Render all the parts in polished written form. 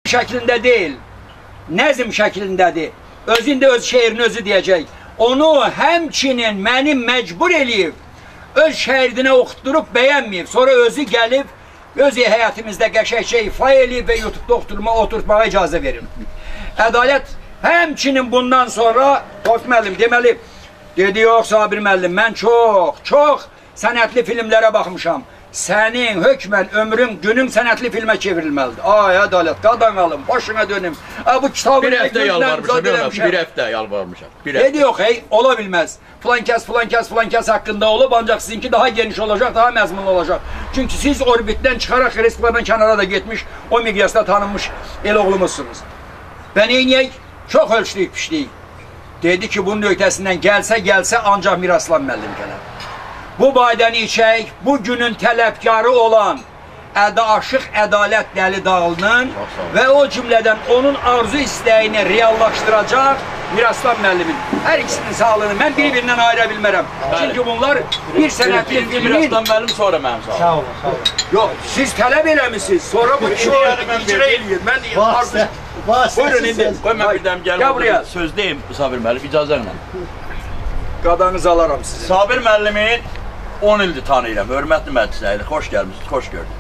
şəklində deyil, nəzm şəklindədir. Özündə öz şeirini özü deyəcək. Onu həmçinin məni məcbur eləyib, öz şeirinə oxutdurub bəyənməyib. Sonra özü gəlib, öz həyatımızda qəşəkcə ifa eləyib və YouTube'da oturtmağa icazə verin. Ədalət həmçinin bundan sonra Tofiq müəllim deməli, dedi, yox Sabir müəllim, mən çox sənətli filmlərə baxmışam. Sənin hökmən ömrün, günün sənətli filmə çevrilməlidir. Ay, ədalət, qadan alım, başına dönüm. Bu kitabı bir həftə yalvarmışam, bir həftə yalvarmışam. Dedi, yox, ola bilməz. Filan kəs haqqında olub, ancaq sizinki daha geniş olacaq, daha məzmunlu olacaq. Çünki siz orbitdən çıxaraq Respublikadan kənara da getmiş, o miqyasda tanınmış el oğlumuzsunuz. Və neyniyək? Çox ölçlüyük, pişliyik. Dedi ki, bunun ötəsindən gəlsə ancaq Miraslan müəllim gələr. Bu badəni içək, bu günün tələbkarı olan Aşıq Ədalət Dəli Dağlının və o cümlədən onun arzu istəyini reallaşdıracaq Miraslan müəllimin. Hər ikisinin sağlığını mən bir-birindən ayıra bilmərəm. Çünki bunlar bir sənətli filmin... Miraslan müəllim sonra mənim sağlığım. Sağ olun, sağ olun. Yox, siz tələb eləmişsiniz, sonra bu kişi icra eləyir. Buyurun indi. Qoy mən bir dəm gəlmə söz deyim Sabir müəllim, icazə ilə. Qadanızı alaram sizin. Sabir müəllimin 10 ildir tanıyıram, hörmətli məclisləri, xoş gəlmişsiniz, xoş gördük.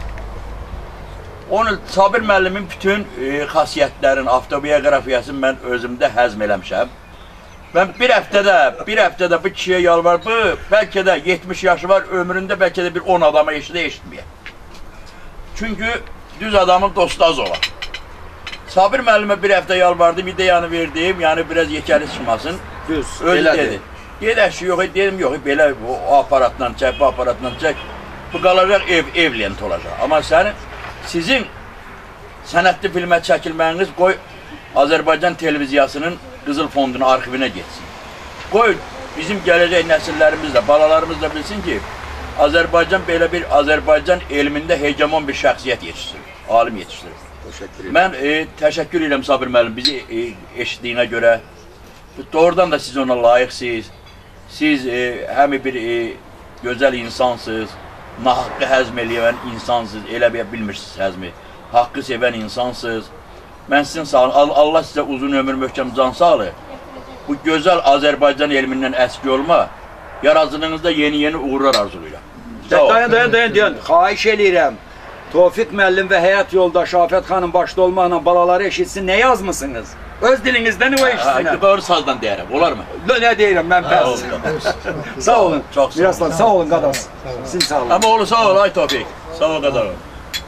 10 il Sabir müəllimin bütün xasiyyətlərin, avtobiografiyasını mən özümdə həzm eləmişəm. Mən bir həftədə bu kişiyə yalvar, bu bəlkə də 70 yaşı var, ömründə bəlkə də bir 10 adama eşitməyək. Çünki düz adamın dostu az olar. Sabir müəllimə bir həftə yalvardım, ideyanı verdim, yəni biraz yekəli çıxmasın. Düz, özü dedi. Gedək ki, yox, dedim, yox, belə o aparatla çək, bu aparatla çək, bu qalacaq ev lent olacaq. Amma sizin sənətli filmə çəkilməyiniz qoy Azərbaycan televiziyasının Qızıl Fondunun arxivinə getsin. Qoy bizim gələcək nəsillərimiz də, balalarımız da bilsin ki, Azərbaycan belə bir Azərbaycan elmində hegemon bir şəxsiyyət yetişdirir, alim yetişdirir. Mən təşəkkür edirəm Sabir müəllim bizi eşitdiyinə görə. Doğrudan da siz ona layiqsiniz. Siz həm bir gözəl insansınız, haqqı həzm eləyən insansınız, elə bilmirsiniz həzmi. Haqqı sevən insansınız. Mən sizin sağolun, Allah sizə uzun ömür, möhkəm can sağlığı. Bu gözəl Azərbaycan elmindən əski olma, yaradıcılığınızda yeni uğurlar arzulayıram. Dayan, xahiş eləyirəm. Tofiq müəllim və həyat yoldaşı Afət xanım başda olmaqla balaları eşitsin, nə yazmısınız? Öz dilinizdən o eşitsinlər. Doğru sazdan deyərəm, olar mı? Nə deyirəm, mən pəs. Sağ olun. Çox sağ olun. Miraslan, sağ olun qadas. Sizin sağ olun. Amma oğlu sağ ol, ay Tofiq. Sağ ol qadar ol.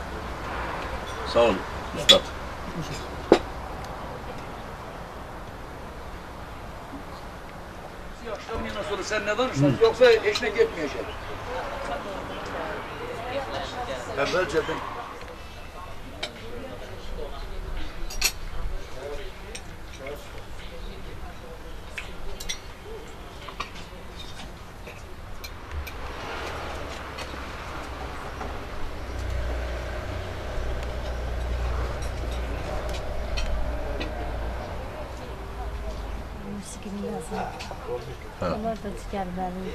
Sağ ol, ustad. Yaşlanmayan sonra sen ne danışsan, yoksa eşine getmeyecek. Evvelceden. Onlar da çıxarlarını.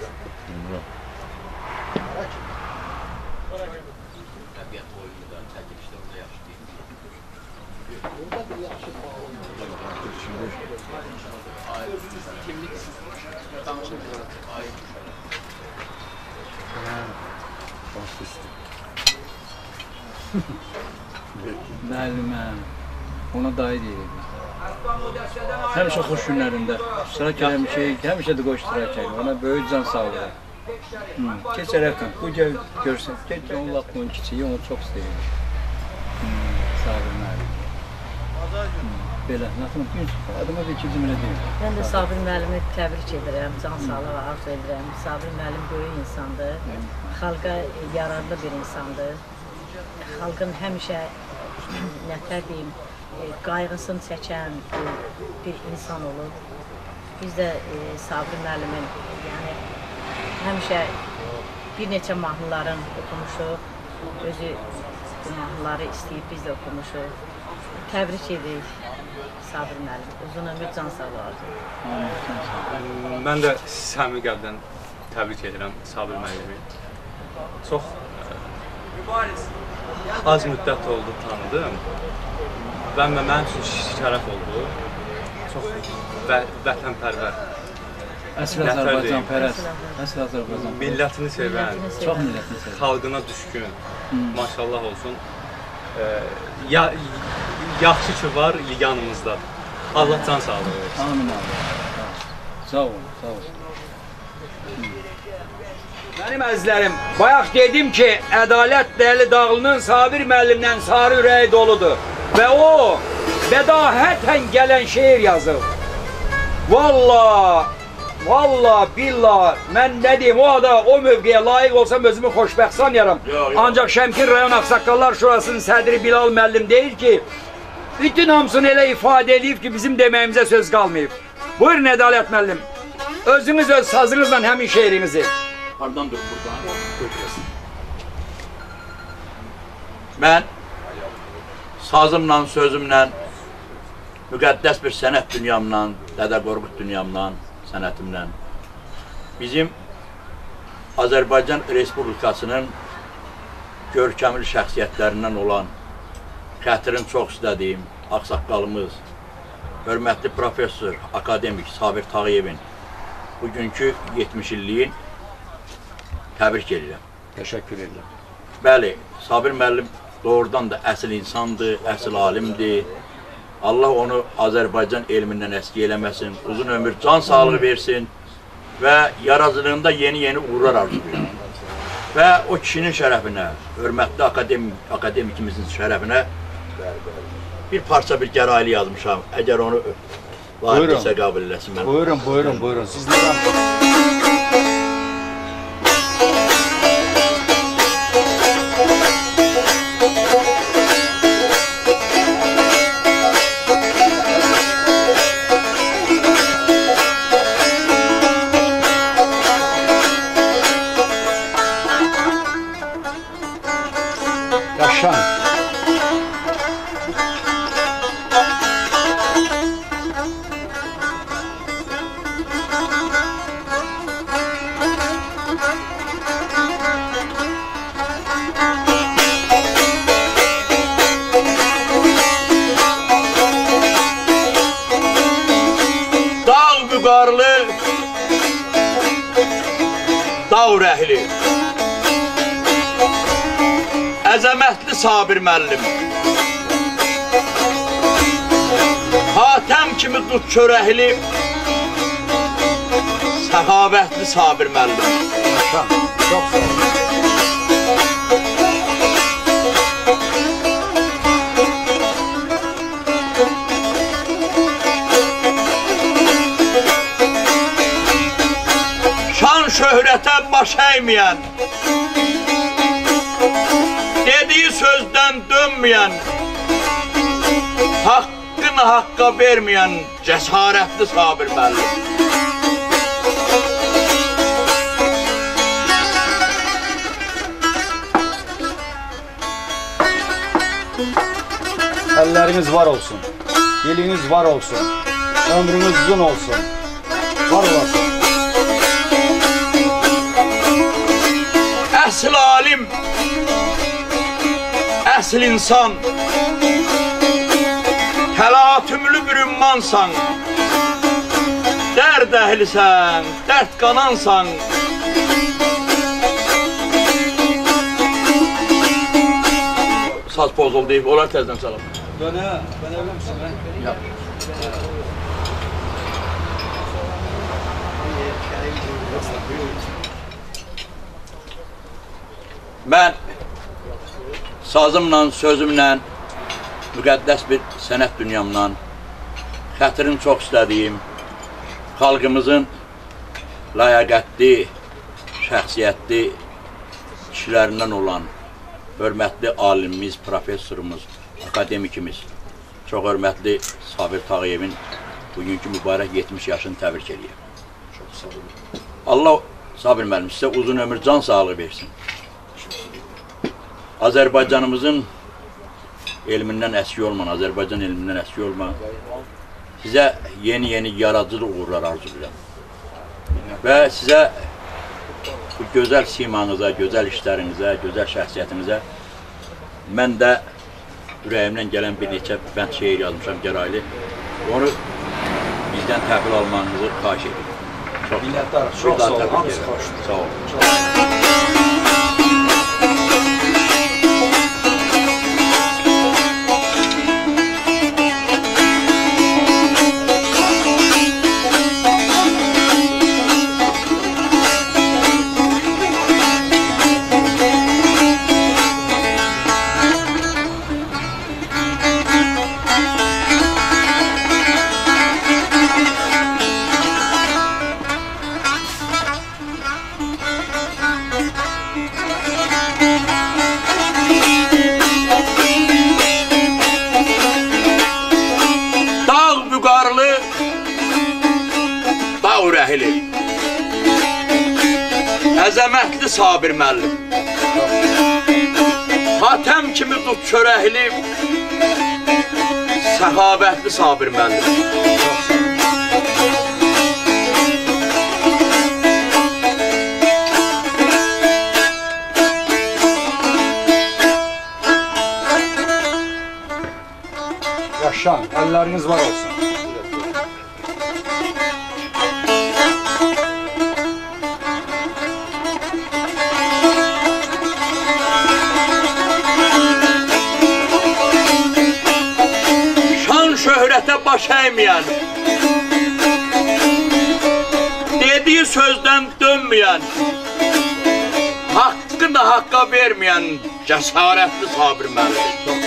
Təbiət oyunundan çəkilişdə orada yaxşı deyil. Burada bir yaxşı Kimlik danışmıyor. Müəlliməm, ona dayı deyirəm. Həmişə xoş günlərində iştirak eləmişik, həmişə də qoş iştirak elədik. Ona böyük can sağlığı. Keçərəkən, bu görsən, get onun laqının kiçiyi, onu çox istəyir. Sağ olun, müəllim. Belə, nəxilin, adıma bir iki cümlə deyim. Mən də Sabir müəllimi təbrik edirəm, can sağlığı arzu edirəm. Sabir müəllim böyük insandır, xalqa yararlı bir insandır. Xalqın həmişə, nətər deyim, qayğısını çəkən bir insan olub. Biz də Sabir müəllimin, yəni, həmişə bir neçə mahnıların oxumuşuq. Özü bu mahnıları istəyib, biz də oxumuşuq. Təbrik edirik Sabir müəllim. Uzun ömür, can sağlığı arzu. Mən də səmimi qəlbdən təbrik edirəm Sabir müəllimi. Çox az müddət oldu tanıdım. və mənim üçün şərəf oldu. Çox vətənpərvər. Əsl Azərbaycan pərəst. Əsl Azərbaycan. Millətini sevən, Çox millətini sevən. xalqına düşkün. Maşallah olsun. Yaxşı ki var yanımızda. Allah can sağlığı versin. Amin abi. Sağ olun, sağ olun. Mənim əzizlərim, bayaq dedim ki, Ədalət Dəli Dağlı'nın Sabir müəllimdən sarı ürəyi doludur. Və o, bədahətən gələn şeir yazır. Valla, billah, mən nə deyim, o da o mövqeyə layiq olsam özümü xoşbəxt sanıram. Ancaq Şəmkir rayon Ağsaqqallar Şurasının sədri Bilal müəllim deyir ki, bütün hamısını elə ifadə edib ki, bizim deməyimizə söz qalmayıb. Buyurun Ədalət müəllim, özünüz öz sazınızla həmin şeirinizi. Hardan dur buradan? Mən sazımla, sözümlə, müqəddəs bir sənət dünyamla, Dədə Qorqud dünyamla, sənətimlə bizim Azərbaycan Respublikasının görkəmli şəxsiyyətlərindən olan xətrin çox istədiyim ağsaqqalımız, hörmətli professor, akademik Sabir Tağıyevin bugünkü 70 illiyin təbrik edirəm. Təşəkkür edirəm. Bəli, Sabir müəllim doğrudan da əsl insandır, əsl alimdir. Allah onu Azərbaycan elmindən əski eləməsin, uzun ömür, can sağlığı versin və yaradıcılığında yeni uğurlar arzulayır. Və o kişinin şərəfinə, hörmətli akademikimizin şərəfinə bir parça bir gəraylı yazmışam. Əgər onu layiqdirsə qəbul eləsin mən. Buyurun. Sizlərə Yaşan. Dağ vüqarlı, dağ rəhli, əzəmətli Sabir müəllim, Hatəm kimi tut çörəkli, səxavətli Sabir müəllim. Çok sağ olun. Şan şöhrətə baş əyməyən, dediyi sözdən dönməyən, haqqını haqqa verməyən cəsarətli Sabir müəllim. Elleriniz var olsun, diliniz var olsun, ömrünüz uzun olsun, var olasın. Əsl alim, əsl insan, təlatümlü bir ümmansan, dərd əhlisən, dərd qanansan. Saz pozuldu deyib, olar təzdən salam. Döne misin ben? Yap. Mən sazımla, sözümlə, müqəddəs bir sənət dünyamla, xətrini çox istədiyim, xalqımızın ləyaqətli, şəxsiyyətli kişilərindən olan hörmətli alimimiz, professorumuz, akademikimiz, çox hörmətli Sabir Tağıyevin bugünkü mübarək 70 yaşını təbrik edirəm. Çok sağ olun. Allah Sabir müəllim sizə uzun ömür, can sağlığı versin. Azərbaycanımızın elmindən əski olman, Azərbaycan elmindən əski olman, sizə yeni yaradıcı uğurlar arzulayıram. Və sizə bu gözəl simanıza, gözəl işlərinizə, gözəl şəxsiyyətinizə mən də ürəyimdən gələn bir neçə bənd şeir yazmışam gəraylı. Onu bizdən təhvil almanızı xahiş edirəm. Minnətdarım. Çox sağ olun. Hamısı xoşdur. Sağ olun. Əzəmətli Sabir müəllim, Hatəm kimi tut çörəkli, səxavətli Sabir müəllim. Yaşan, əlləriniz var olsun. Şöhrətə baş əyməyən, dediyi sözdən dönməyən, haqqını haqqa verməyən cəsarətli Sabir müəllim.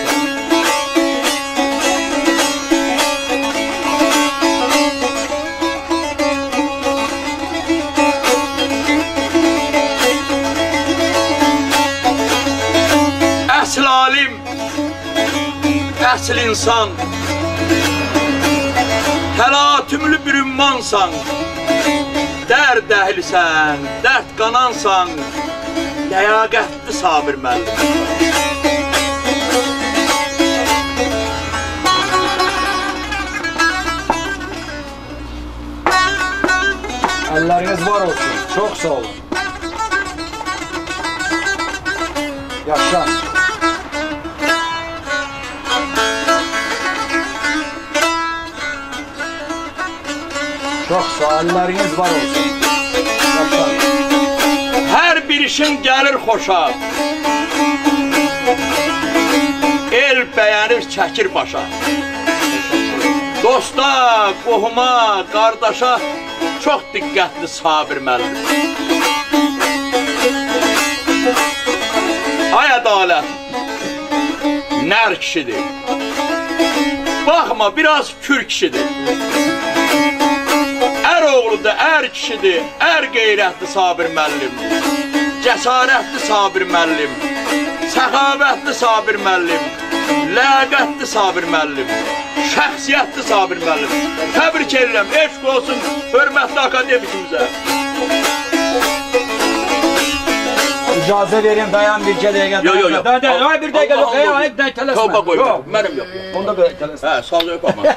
Əsl alim, əsl insan, təlatümlü bir ümmansan, dərd əhlisən, dərd qanansan, ləyaqətli Sabir müəllim. Əlləriniz var olsun, çox sağ olun. Yaşan. Çox sağ, əlləriniz var olsun. Yaşan. Hər bir işin gəlir xoşa, el bəyənir, çəkir başa. Dosta, qohuma, qardaşa çox diqqətli Sabir müəllim. Ay ədalət, nər kişidir. Baxma, biraz kür kişidir. Ər oğludur, ər kişidir, ər qeyrətli Sabir müəllim. Cəsarətli Sabir müəllim, səxavətli Sabir müəllim, ləyaqətli Sabir müəllim, şəxsiyyətli Sabir müəllim. Təbrik edirəm, eşq olsun hörmətli akademikimizə. İcazə verin, dayan bir dəqiqə. Yox. Ay, bir dəqiqə, yox, tələsmə. Tövbə qoyma, mənim yox. Onda belə tələsmə. Hə, sağ yox ama.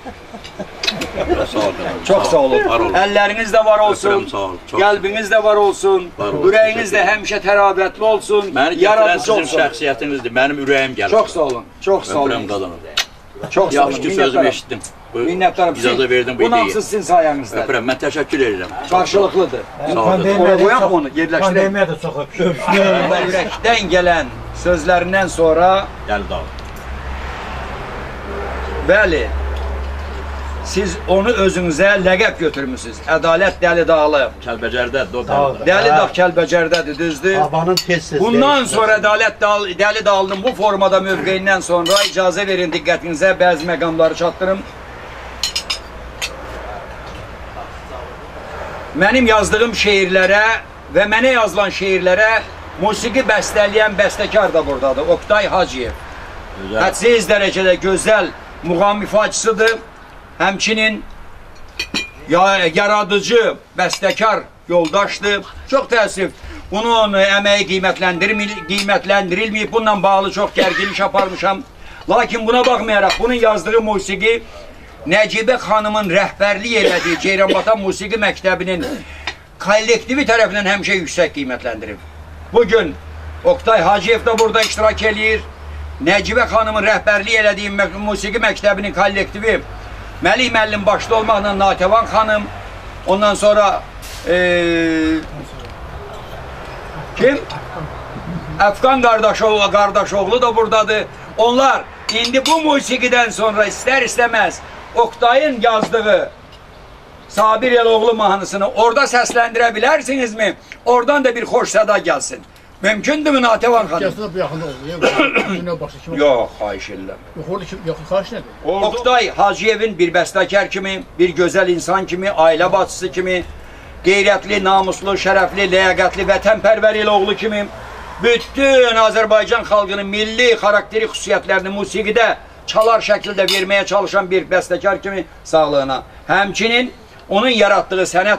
Çox sağ olun. Əlləriniz də var olsun, qəlbiniz də var olsun, ürəyiniz də həmişə tərabətli olsun, yaradıcı olsun. Sizin şəxsiyyətinizdir, mənim ürəyim gəlir. Çox sağ olun, çox sağ olun. Ömrüm qazanır. Çox sağ olun, yaxşı ki sözümü eşitdim. Minnətdarım. İcazə verdim bu ideyi. ideyi. Bu namsız sizin sayənizdə. Öpürəm, mən təşəkkür edirəm. Qarşılıqlıdır. Sağ olun. Qoyaq onu, yerləşdirək. Pandemiya da çox öpüşür. Ürəkdən gələn sözlərindən sonra Dəli Dağ. bəli, siz onu özünüzə ləqəb götürmüsünüz. Ədalət Dəli Dağlı. Kəlbəcərdədir o Dəli Dağ Kəlbəcərdədir, düzdür? Havanın tez-tez. Bundan sonra Ədalət Dəli Dağlı'nın bu formada mövqeyindən sonra icazə verin diqqətinizə bəzi məqamları çatdırım. Mənim yazdığım şeirlərə və mənə yazılan şeirlərə musiqi bəstələyən bəstəkar da buradadır, Oktay Hacıyev. Hədsiz dərəcədə gözəl muğam ifaçısıdır. Həmçinin yaradıcı, bəstəkar yoldaşdır. Çox təəssüf, bunun əməyi qiymətləndirilməyib, bununla bağlı çox gərgin iş aparmışam. Lakin buna baxmayaraq, bunun yazdığı musiqi Nəcibə xanımın rəhbərlik elədiyi Ceyranbatan Musiqi Məktəbinin kollektivi tərəfindən həmişə yüksək qiymətləndirib. Bugün Oktay Hacıyev də burada iştirak eləyir. Nəcibə xanımın rəhbərliyi elədiyi musiqi məktəbinin kollektivi Məlih müəllim başda olmaqla Natəvan xanım, ondan sonra kim? Əfqan qardaşoğlu da buradadır. Onlar indi bu musiqidən sonra istər-istəməz Oktayın yazdığı Sabir Eloğlu mahnısını orada səsləndirə bilərsinizmi? Oradan da bir xoş səda gəlsin. Mümkündürmü Natəvan xanım? Gəlsin bu yaxında oldu. Yox, xahiş edirəm. Yox, xahiş nədir? Oktay Hacıyevin bir bəstəkar kimi, bir gözəl insan kimi, ailə bacısı kimi, qeyrətli, namuslu, şərəfli, ləyaqətli, vətənpərvər Eloğlu kimi bütün Azərbaycan xalqının milli xarakteri xüsusiyyətlərini musiqidə çalar şəkildə verməyə çalışan bir bəstəkar kimi sağlığına. Həmçinin onun yaratdığı sənət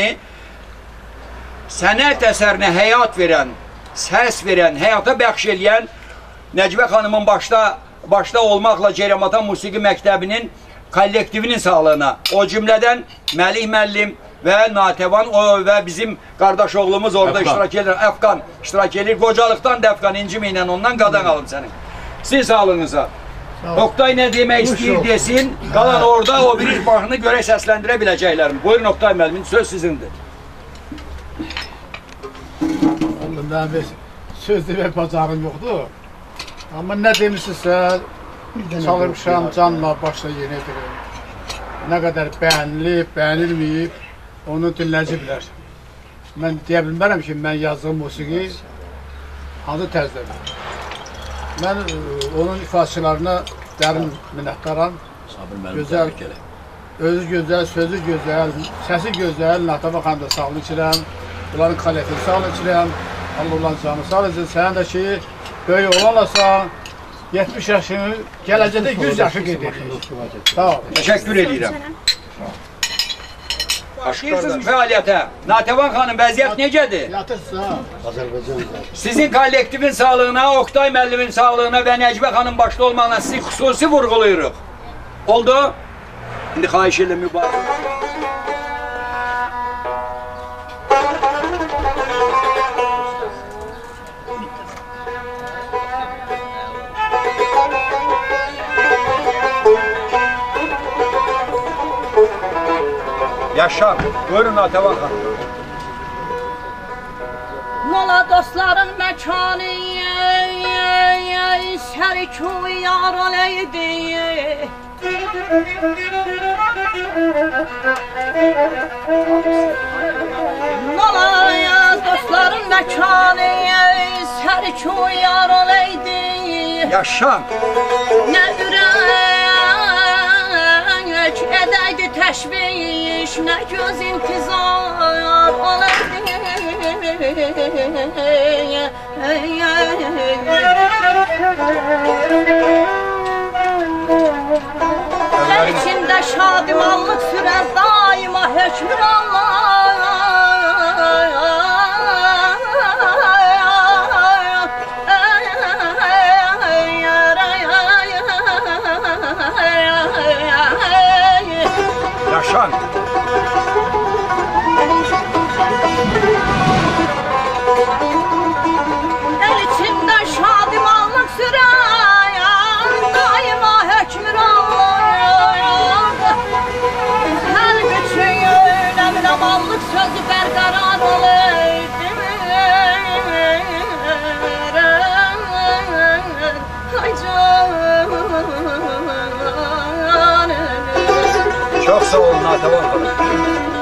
əsərinə həyat verən, səs verən, həyata bəxş eləyən Nəcibə xanımın başda olmaqla Ceyranbatan Musiqi Məktəbinin kollektivinin sağlığına, o cümlədən Məlih müəllim və Natəvan və bizim qardaş oğlumuz orada iştirak edir, Əfqan iştirak edir. Qocalıqdan da Əfqan incimə ondan qadan alım sənin. Sizin sağlığınıza. Oktay nə demək istəyir desin, qalan orada o bir mahnını görək səsləndirə biləcəklərim. Buyurun Oktay müəllim, söz sizindir. Mənim söz demək bacarım yoxdur. Amma nə demişsinizsə, çalışmışam, canla başla yeni edirəm. Nə qədər bəyənilib, bəyənilməyib, onu dinləyici bilər. Mən deyə bilmərəm ki, mən yazdığım musiqi hansı tərzdədir. Mən onun ifadəçilərinə dərin minnətdaram. Gözəl, özü gözəl, sözü gözəl, səsi gözəl, Natəvan xanım da sağlıq içirəm. Bunların kollektivini sağlıq içirəm. Allah olan canı sağ olsun. Sənin də ki, böyük olanlasan, 70 yaşını, gələcəkdə 100 yaşı qeyd edirik. Sağ ol. Təşəkkür edirəm. Başlayırsınız fəaliyyətə. Natəvan xanım, vəziyyət necədir? Yatırsa, Sizin kollektivin sağlığına, Oktay müəllimin sağlığına və Nəcibə xanım başda olmağına sizi xüsusi vurğulayırıq. Oldu? İndi xahiş edirəm mübarək. Yaşa, buyurun Natəvan xanım. Mola dostların məkanı, şərik-u yar aləydi. Mola dostların məkanı, şərik-u yar aləydi. Yaşa. Nə ürək edəydi təşviş, nə göz intizar olaydı. Gel içində şadimanlıq sürər daima hökmranlar. Yaşan. El içində şadimanlıq sürər daima hökmranlar. Hər bütün əmin-amanlıq sözü bərqərar olaydı. Ay canım. Çok sağ olun Natəvan xanım.